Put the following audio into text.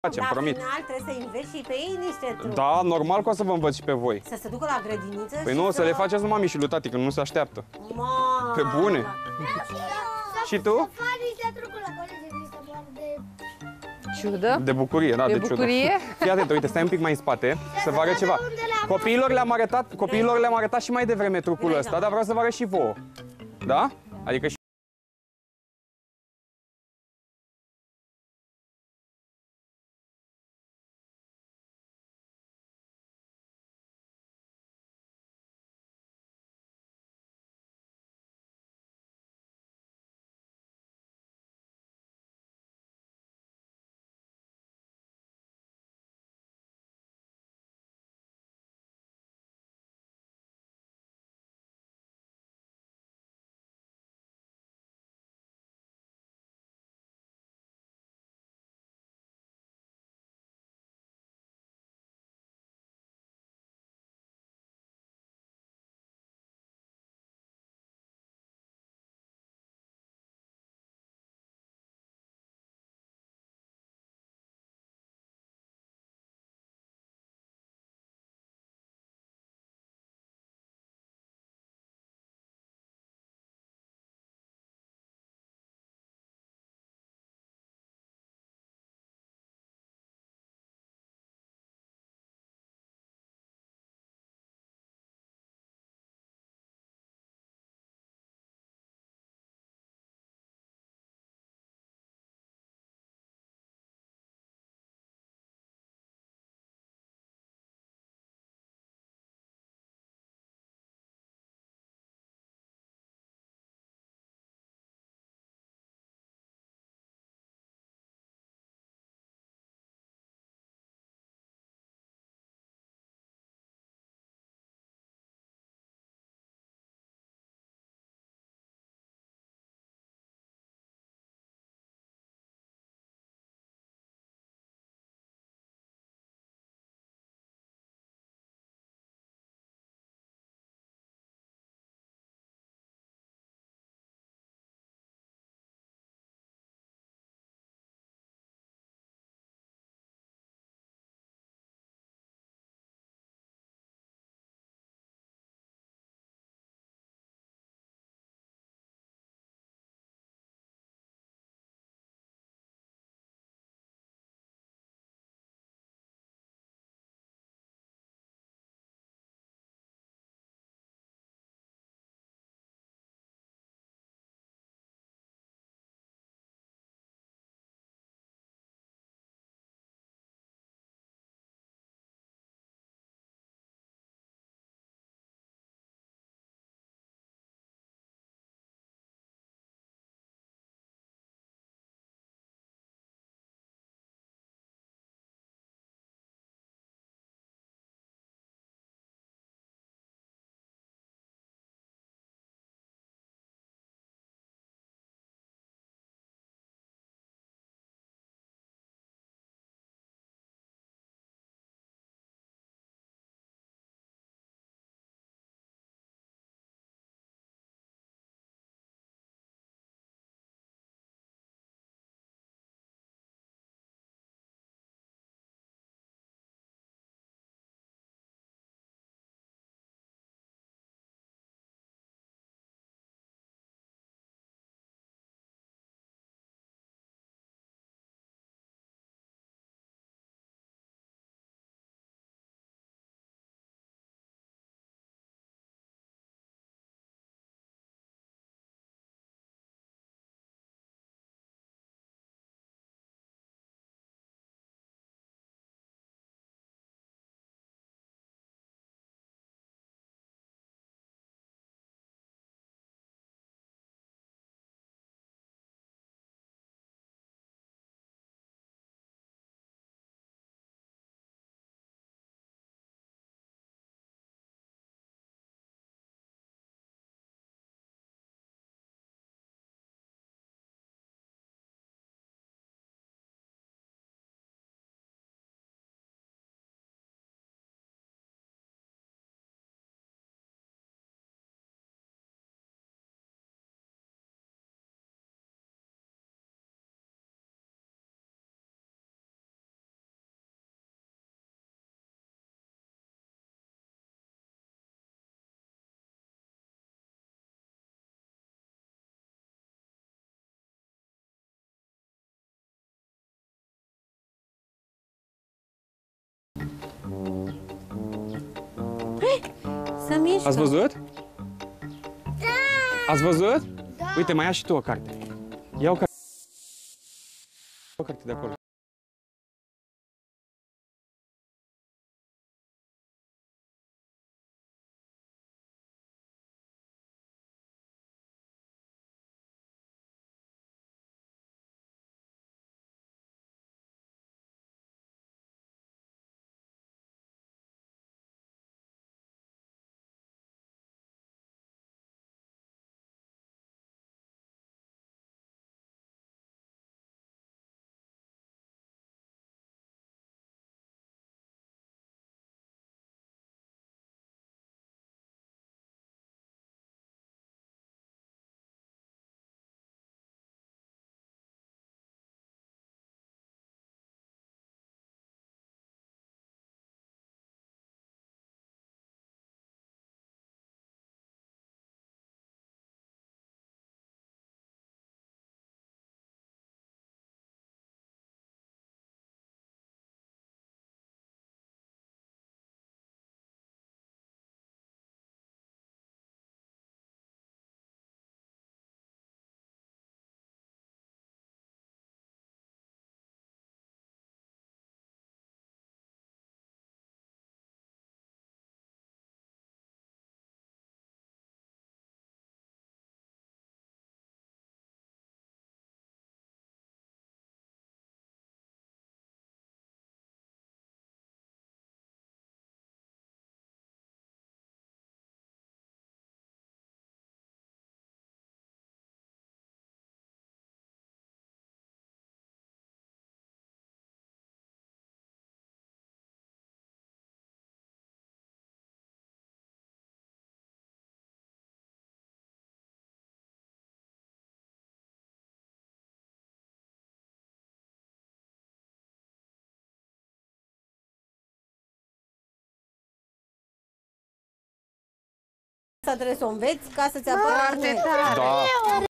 facem, promit. La final trebuie să înveți și pe ei niște trucuri. Da, normal că o să vă învăț și pe voi. Să se ducă la grădiniță Păi și nu, să le faceți numai mici lui tati, că nu se așteaptă. Mamă! Pe bune. Și tu? Să faci niște trucuri la colegii mi se par de... Ciudă? De bucurie, da, De de ciudă. bucurie? Fii atent, uite, stai un pic mai în spate, să vă arăt ceva. Copiilor le-am arătat și mai devreme trucul ăsta, dar vreau să vă arăt și vouă. Da? Adică și mișcă. Ați văzut? Da! Ați văzut? Da. Uite, mai ia și tu o carte. Ia o carte. O carte de acolo. Asta trebuie să o înveți ca să-ți apară. Foarte tare. Da.